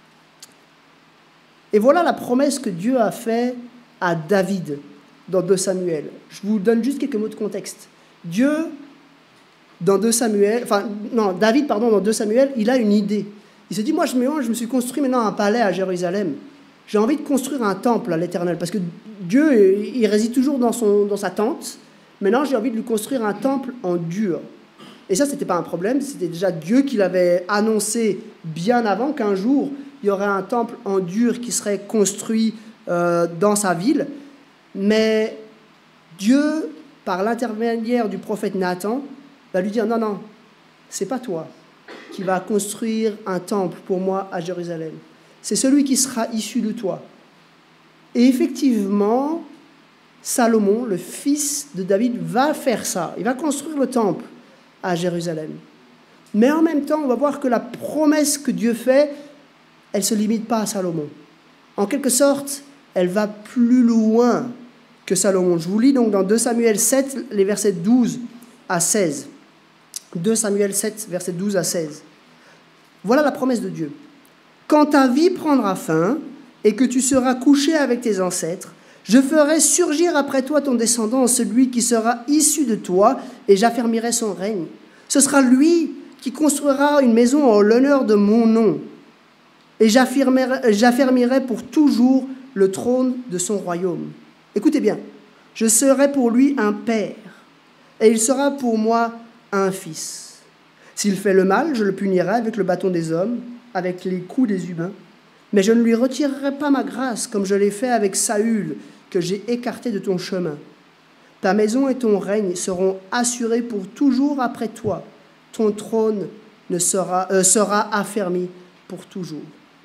Et voilà la promesse que Dieu a faite à David dans deux Samuel. Je vous donne juste quelques mots de contexte. Dieu, dans deux Samuel, enfin, non, David, pardon, dans deux Samuel, il a une idée. Il se dit, moi, je me, je me suis construit maintenant un palais à Jérusalem. J'ai envie de construire un temple à l'Éternel, parce que Dieu, il réside toujours dans, son, dans sa tente. Maintenant, j'ai envie de lui construire un temple en dur. Et ça, ce n'était pas un problème, c'était déjà Dieu qui l'avait annoncé bien avant qu'un jour, il y aurait un temple en dur qui serait construit euh, dans sa ville. Mais Dieu, par l'intermédiaire du prophète Nathan, va lui dire, non, non, c'est pas toi qui vas construire un temple pour moi à Jérusalem. C'est celui qui sera issu de toi. Et effectivement, Salomon, le fils de David, va faire ça. Il va construire le temple à Jérusalem. Mais en même temps, on va voir que la promesse que Dieu fait, elle ne se limite pas à Salomon. En quelque sorte, elle va plus loin que Salomon. Je vous lis donc dans deux Samuel sept, les versets douze à seize. deux Samuel sept, versets douze à seize. Voilà la promesse de Dieu. Quand ta vie prendra fin et que tu seras couché avec tes ancêtres, je ferai surgir après toi ton descendant, celui qui sera issu de toi, et j'affermirai son règne. Ce sera lui qui construira une maison en l'honneur de mon nom, et j'affermirai, j'affermirai pour toujours le trône de son royaume. Écoutez bien, je serai pour lui un père, et il sera pour moi un fils. S'il fait le mal, je le punirai avec le bâton des hommes, avec les coups des humains, mais je ne lui retirerai pas ma grâce, comme je l'ai fait avec Saül, que j'ai écarté de ton chemin. Ta maison et ton règne seront assurés pour toujours après toi. Ton trône ne sera, euh, sera affermi pour toujours.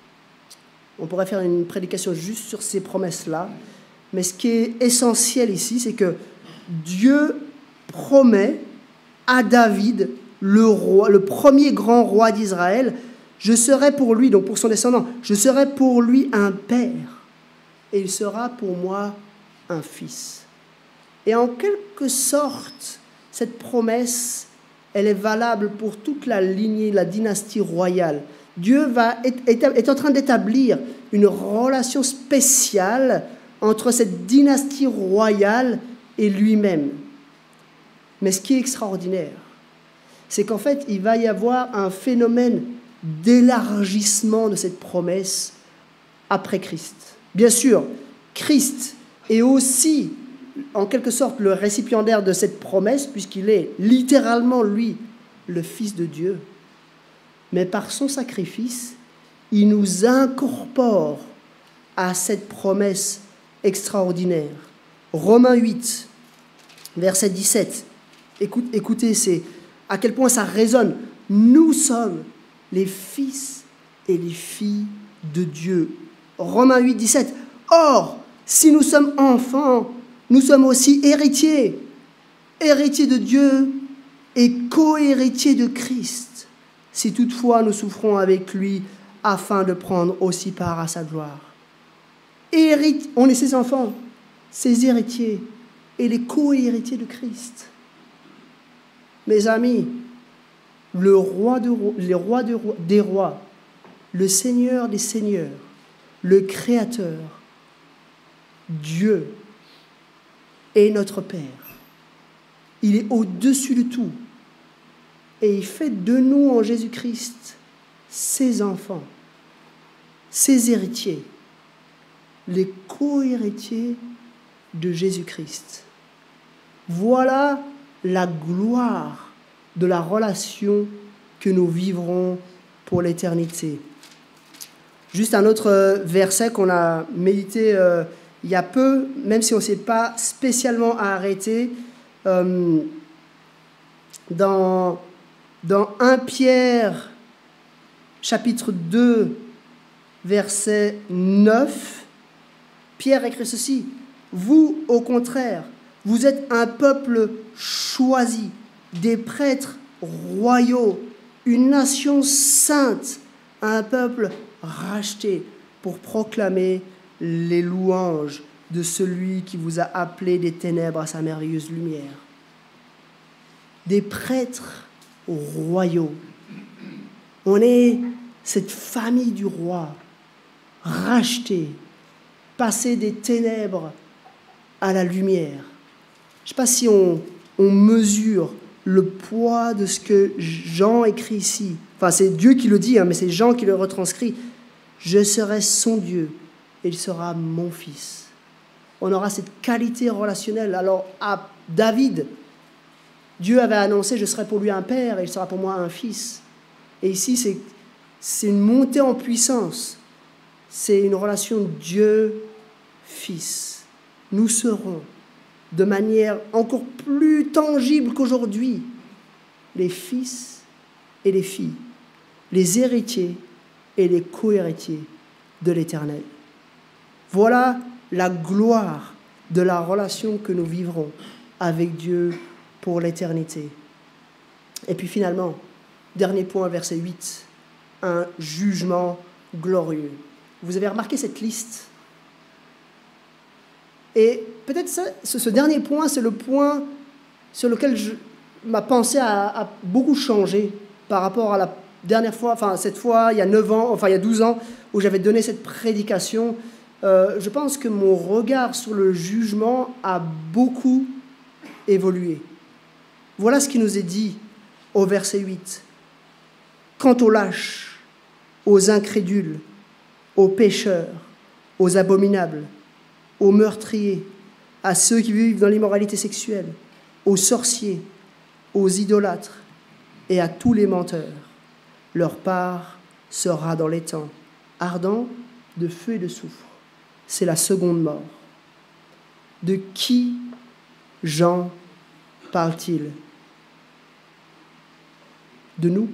On pourrait faire une prédication juste sur ces promesses-là, mais ce qui est essentiel ici, c'est que Dieu promet à David, le roi, le premier grand roi d'Israël, je serai pour lui, donc pour son descendant, je serai pour lui un père, et il sera pour moi un fils. Et en quelque sorte, cette promesse, elle est valable pour toute la lignée, la dynastie royale. Dieu va, est, est, est en train d'établir une relation spéciale entre cette dynastie royale et lui-même. Mais ce qui est extraordinaire, c'est qu'en fait, il va y avoir un phénomène d'élargissement de cette promesse après Christ. Bien sûr, Christ est aussi, en quelque sorte, le récipiendaire de cette promesse, puisqu'il est littéralement, lui, le Fils de Dieu. Mais par son sacrifice, il nous incorpore à cette promesse extraordinaire. Romains huit, verset dix-sept. Écoute, écoutez, c'est à quel point ça résonne. Nous sommes les fils et les filles de Dieu. Romains huit, dix-sept. Or, si nous sommes enfants, nous sommes aussi héritiers, héritiers de Dieu et co-héritiers de Christ, si toutefois nous souffrons avec lui afin de prendre aussi part à sa gloire. Hérite, on est ses enfants, ses héritiers et les co-héritiers de Christ. Mes amis, le roi, de, le roi de, des rois, le Seigneur des seigneurs, le Créateur, Dieu est notre Père. Il est au-dessus de tout. Et il fait de nous en Jésus-Christ ses enfants, ses héritiers, les co-héritiers de Jésus-Christ. Voilà la gloire de la relation que nous vivrons pour l'éternité. Juste un autre verset qu'on a médité euh, il y a peu, même si on ne s'est pas spécialement arrêté, euh, dans, dans premier Pierre, chapitre deux, verset neuf, Pierre écrit ceci: « Vous, au contraire, vous êtes un peuple choisi, des prêtres royaux, une nation sainte, un peuple racheté pour proclamer les louanges de celui qui vous a appelé des ténèbres à sa merveilleuse lumière. Des prêtres royaux. On est cette famille du roi, rachetée, passée des ténèbres à la lumière. Je ne sais pas si on, on mesure le poids de ce que Jean écrit ici. Enfin, c'est Dieu qui le dit, hein, mais c'est Jean qui le retranscrit. « Je serai son Dieu, et il sera mon fils. » On aura cette qualité relationnelle. Alors, à David, Dieu avait annoncé « Je serai pour lui un père, et il sera pour moi un fils. » Et ici, c'est, c'est une montée en puissance. C'est une relation Dieu-Fils. Nous serons, de manière encore plus tangible qu'aujourd'hui, les fils et les filles, les héritiers et les co-héritiers de l'Éternel. Voilà la gloire de la relation que nous vivrons avec Dieu pour l'éternité. Et puis finalement, dernier point, verset huit, un jugement glorieux. Vous avez remarqué cette liste? Et peut-être ça, ce, ce dernier point, c'est le point sur lequel je, ma pensée a, a beaucoup changé par rapport à la dernière fois, enfin cette fois, il y a neuf ans, enfin il y a douze ans, où j'avais donné cette prédication. Euh, je pense que mon regard sur le jugement a beaucoup évolué. Voilà ce qui nous est dit au verset huit. Quant aux lâches, aux incrédules, aux pécheurs, aux abominables, aux meurtriers, à ceux qui vivent dans l'immoralité sexuelle, aux sorciers, aux idolâtres et à tous les menteurs, leur part sera dans les temps ardents de feu et de soufre. C'est la seconde mort. De qui Jean parle-t-il? De nous.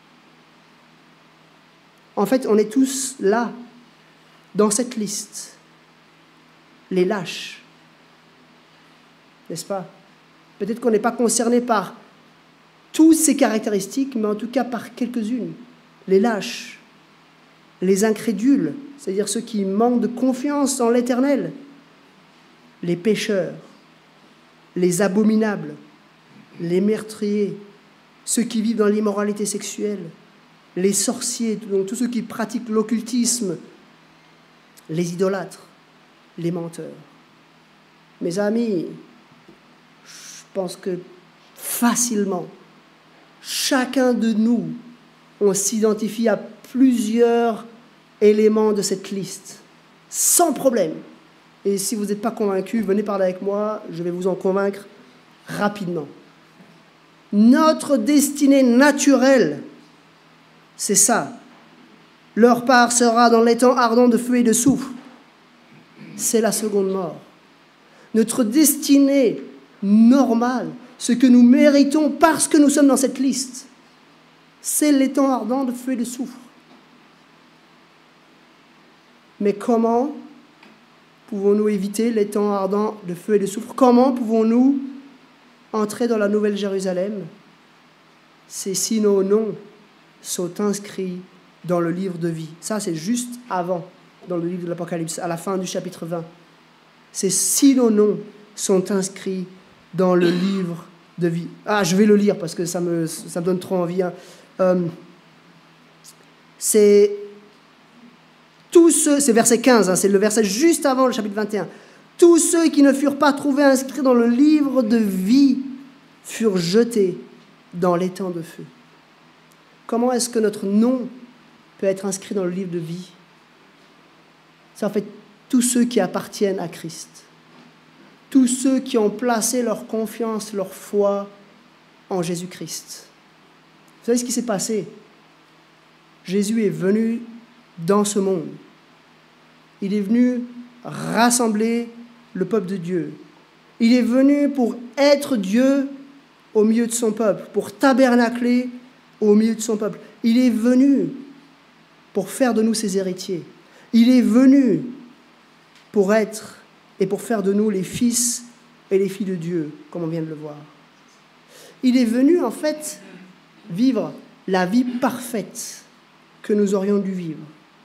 En fait, on est tous là, dans cette liste. Les lâches. N'est-ce pas? Peut-être qu'on n'est pas concerné par toutes ces caractéristiques, mais en tout cas par quelques-unes. Les lâches, les incrédules, c'est-à-dire ceux qui manquent de confiance en l'Éternel, les pécheurs, les abominables, les meurtriers, ceux qui vivent dans l'immoralité sexuelle, les sorciers, donc tous ceux qui pratiquent l'occultisme, les idolâtres, les menteurs. Mes amis, je pense que facilement, chacun de nous, on s'identifie à plusieurs éléments de cette liste, sans problème. Et si vous n'êtes pas convaincu, venez parler avec moi, je vais vous en convaincre rapidement. Notre destinée naturelle, c'est ça. Leur part sera dans les temps ardents de feu et de soufre. C'est la seconde mort. Notre destinée normale, ce que nous méritons parce que nous sommes dans cette liste, c'est les temps ardents de feu et de soufre. Mais comment pouvons-nous éviter les temps ardents de feu et de soufre? Comment pouvons-nous entrer dans la Nouvelle Jérusalem? C'est si nos noms sont inscrits dans le livre de vie. Ça, c'est juste avant, dans le livre de l'Apocalypse, à la fin du chapitre vingt. C'est si nos noms sont inscrits dans le livre de vie. Ah, je vais le lire parce que ça me, ça me donne trop envie. Hein. Euh, c'est tous ceux, c'est verset quinze, hein, c'est le verset juste avant le chapitre vingt et un. Tous ceux qui ne furent pas trouvés inscrits dans le livre de vie furent jetés dans l'étang de feu. Comment est-ce que notre nom peut être inscrit dans le livre de vie? C'est en fait tous ceux qui appartiennent à Christ. Tous ceux qui ont placé leur confiance, leur foi en Jésus-Christ. Vous savez ce qui s'est passé? Jésus est venu dans ce monde. Il est venu rassembler le peuple de Dieu. Il est venu pour être Dieu au milieu de son peuple, pour tabernacler au milieu de son peuple. Il est venu pour faire de nous ses héritiers. Il est venu pour être et pour faire de nous les fils et les filles de Dieu, comme on vient de le voir. Il est venu, en fait, vivre la vie parfaite que nous aurions dû vivre.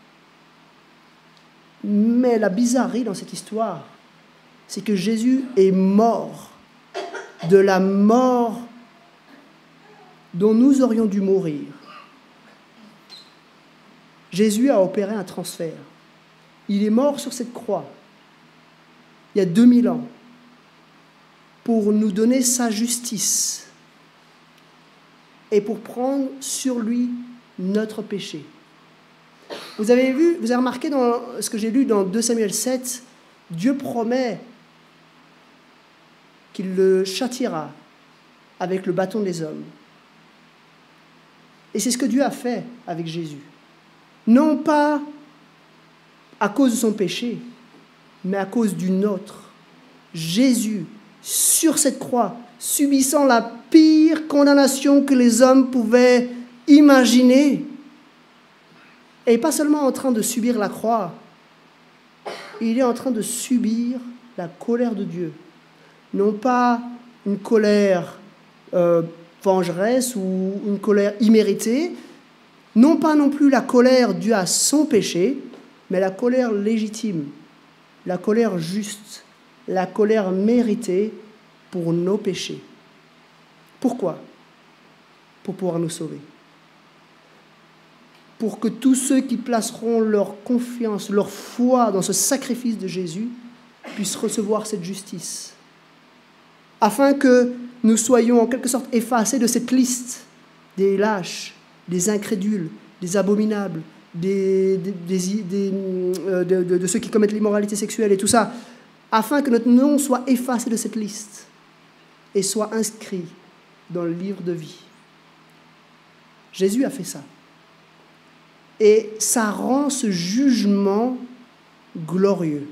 Mais la bizarrerie dans cette histoire, c'est que Jésus est mort de la mort dont nous aurions dû mourir. Jésus a opéré un transfert. Il est mort sur cette croix, il y a deux mille ans, pour nous donner sa justice et pour prendre sur lui notre péché. Vous avez vu, vous avez remarqué dans ce que j'ai lu dans deux Samuel sept, Dieu promet qu'il le châtiera avec le bâton des hommes. Et c'est ce que Dieu a fait avec Jésus. Non pas à cause de son péché, mais à cause du nôtre. Jésus, sur cette croix, subissant la pire condamnation que les hommes pouvaient imaginer, et pas seulement en train de subir la croix, il est en train de subir la colère de Dieu. Non pas une colère euh, vengeresse ou une colère imméritée, non pas non plus la colère due à son péché, mais la colère légitime, la colère juste, la colère méritée pour nos péchés. Pourquoi ? Pour pouvoir nous sauver. Pour que tous ceux qui placeront leur confiance, leur foi dans ce sacrifice de Jésus puissent recevoir cette justice. Afin que nous soyons en quelque sorte effacés de cette liste des lâches, des incrédules, des abominables, des, des, des, des, euh, de, de, de ceux qui commettent l'immoralité sexuelle et tout ça, afin que notre nom soit effacé de cette liste et soit inscrit dans le livre de vie. Jésus a fait ça. Et ça rend ce jugement glorieux.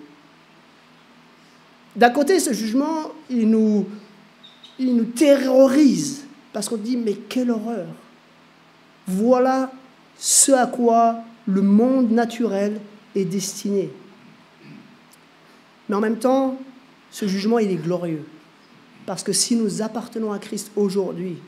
D'un côté, ce jugement, il nous, il nous terrorise, parce qu'on dit, mais quelle horreur! Voilà ce à quoi le monde naturel est destiné. Mais en même temps, ce jugement, il est glorieux. Parce que si nous appartenons à Christ aujourd'hui,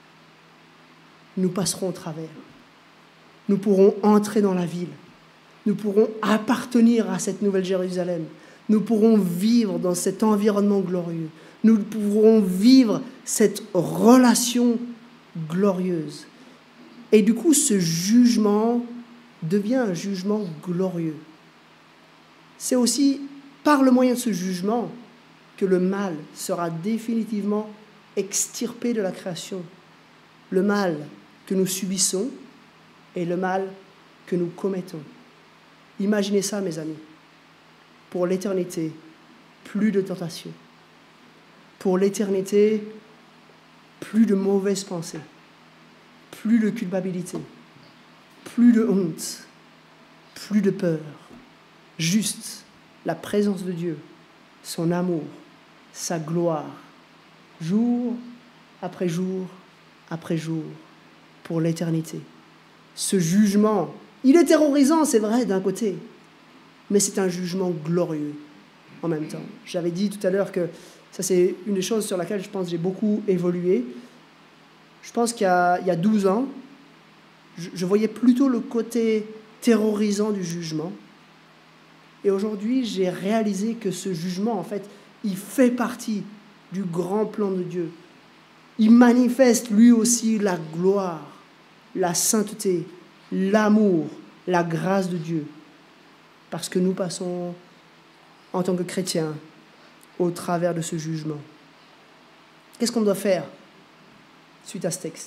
nous passerons au travers. Nous pourrons entrer dans la ville. Nous pourrons appartenir à cette nouvelle Jérusalem. Nous pourrons vivre dans cet environnement glorieux. Nous pourrons vivre cette relation glorieuse. Et du coup, ce jugement devient un jugement glorieux. C'est aussi par le moyen de ce jugement que le mal sera définitivement extirpé de la création. Le mal que nous subissons et le mal que nous commettons. Imaginez ça, mes amis. Pour l'éternité, plus de tentation. Pour l'éternité, plus de mauvaises pensées. Plus de culpabilité. Plus de honte. Plus de peur. Juste la présence de Dieu, son amour, sa gloire, jour après jour après jour, pour l'éternité. Ce jugement, il est terrorisant, c'est vrai, d'un côté, mais c'est un jugement glorieux en même temps. J'avais dit tout à l'heure que ça, c'est une des choses sur laquelle je pense que j'ai beaucoup évolué. Je pense qu'il y a, il y a douze ans, je, je voyais plutôt le côté terrorisant du jugement. Et aujourd'hui, j'ai réalisé que ce jugement, en fait, il fait partie du grand plan de Dieu. Il manifeste lui aussi la gloire, la sainteté, l'amour, la grâce de Dieu. Parce que nous passons, en tant que chrétiens, au travers de ce jugement. Qu'est-ce qu'on doit faire suite à ce texte ?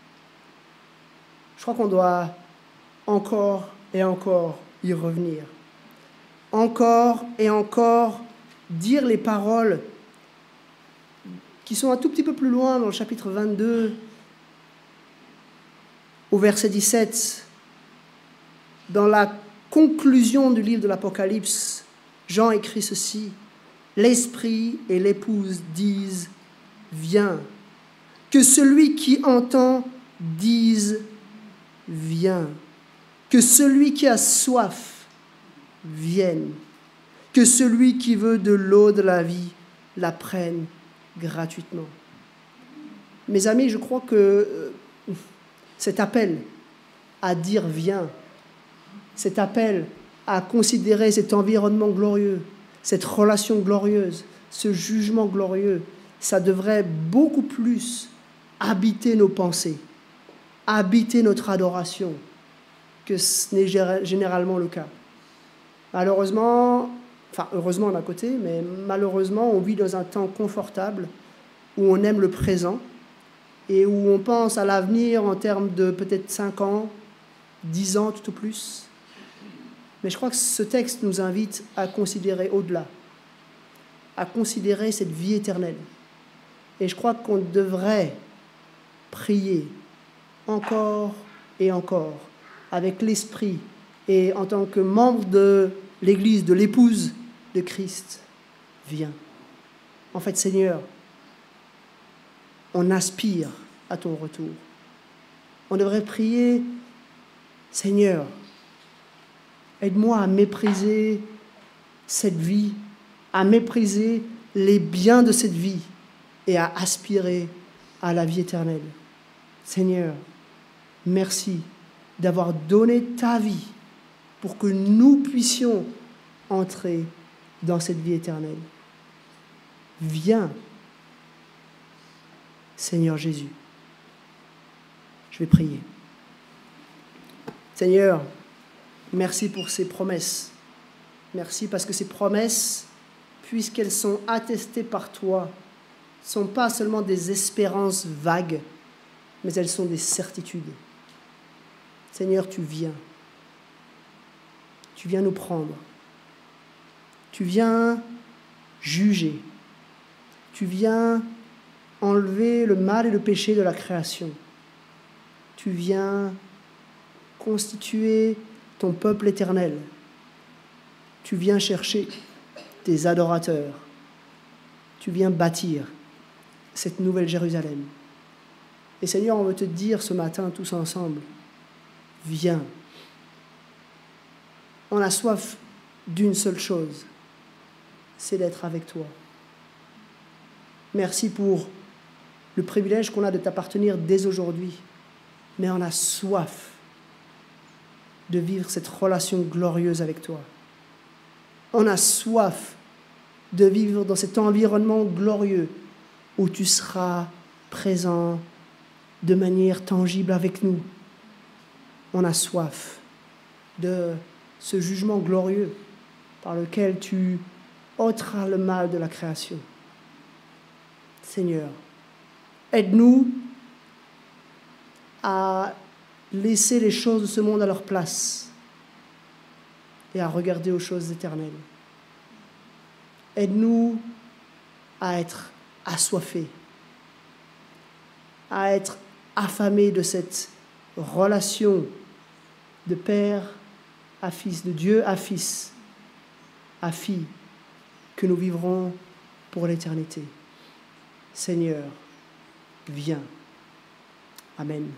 Je crois qu'on doit encore et encore y revenir. Encore et encore dire les paroles qui sont un tout petit peu plus loin dans le chapitre vingt-deux, au verset dix-sept. Dans la conclusion du livre de l'Apocalypse, Jean écrit ceci: « L'Esprit et l'épouse disent « Viens ». Que celui qui entend dise « Viens ». Que celui qui a soif vienne. Que celui qui veut de l'eau de la vie la prenne gratuitement. Mes amis, je crois que cet appel à dire viens, cet appel à considérer cet environnement glorieux, cette relation glorieuse, ce jugement glorieux, ça devrait beaucoup plus habiter nos pensées, habiter notre adoration, que ce n'est généralement le cas. Malheureusement, enfin heureusement d'un côté, mais malheureusement on vit dans un temps confortable où on aime le présent et où on pense à l'avenir en termes de peut-être cinq ans, dix ans tout au plus. Mais je crois que ce texte nous invite à considérer au-delà, à considérer cette vie éternelle. Et je crois qu'on devrait prier encore et encore avec l'esprit et en tant que membre de l'Église, de l'épouse de Christ, viens. En fait, Seigneur, on aspire à ton retour. On devrait prier, Seigneur, aide-moi à mépriser cette vie, à mépriser les biens de cette vie et à aspirer à la vie éternelle. Seigneur, merci d'avoir donné ta vie pour que nous puissions entrer dans cette vie éternelle. Viens, Seigneur Jésus. Je vais prier. Seigneur, merci pour ces promesses. Merci parce que ces promesses, puisqu'elles sont attestées par toi, ne sont pas seulement des espérances vagues, mais elles sont des certitudes. Seigneur, tu viens. Tu viens nous prendre. Tu viens juger. Tu viens enlever le mal et le péché de la création. Tu viens constituer ton peuple éternel. Tu viens chercher tes adorateurs. Tu viens bâtir cette nouvelle Jérusalem. Et Seigneur, on veut te dire ce matin tous ensemble, viens. On a soif d'une seule chose, c'est d'être avec toi. Merci pour le privilège qu'on a de t'appartenir dès aujourd'hui, mais on a soif de vivre cette relation glorieuse avec toi. On a soif de vivre dans cet environnement glorieux où tu seras présent de manière tangible avec nous. On a soif de ce jugement glorieux par lequel tu ôteras le mal de la création. Seigneur, aide-nous à laisser les choses de ce monde à leur place et à regarder aux choses éternelles. Aide-nous à être assoiffés, à être affamés de cette relation de père à fils, de Dieu à fils, à fille, que nous vivrons pour l'éternité. Seigneur, viens. Amen.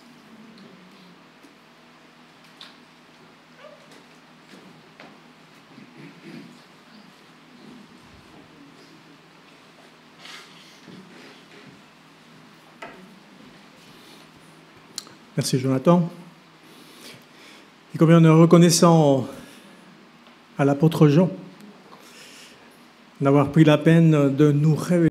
Merci Jonathan. Et combien on est reconnaissant à l'apôtre Jean d'avoir pris la peine de nous révéler